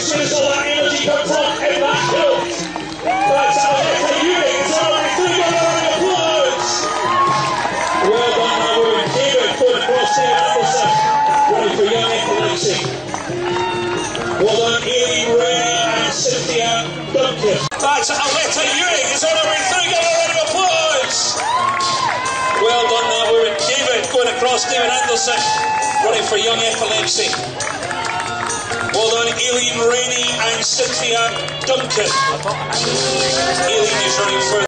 where does all that energy come from? In that kilt. That's Aleta It's already through. Give her an applause. Well done, that woman. David going across David Anderson. Running for young epilepsy. Well done, Aileen Ray and Cynthia Duncan. That's Aleta It's already through. Give her a round of applause. Well done, that woman. David going across David Anderson. Running for young epilepsy. Well done, Aileen Rainey and Cynthia Duncan. Aileen is running for